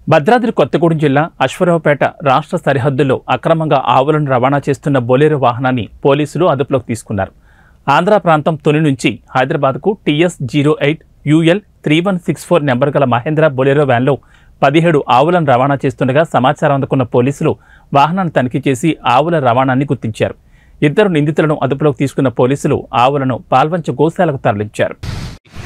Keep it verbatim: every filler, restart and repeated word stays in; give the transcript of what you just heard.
భద్రాద్రి కొత్తగూడెం జిల్లా అశ్వరావుపేట రాష్ట్ర సరిహద్దుల్లో అక్రమంగా ఆవులను రవాణా చేస్తున్న బొలెరో వాహనాన్ని పోలీసులు అదుపులోకి తీసుకున్నారు. ఆంధ్ర ప్రాంతం తుని నుంచి హైదరాబాద్కు TS zero eight UL three one six four number గల మహేంద్ర బొలెరో వ్యాన్లో పదిహేడు ఆవులను రవాణా చేస్తుండగా సమాచారం అందుకున్న పోలీసులు వాహనాన్ని తనిఖీ చేసి ఆవుల రవాణాన్ని గుర్తించారు. ఇద్దరు నిందితులను అదుపులోకి తీసుకున్న పోలీసులు ఆవులను పాల్వంచ గోశాలకు తరలించారు.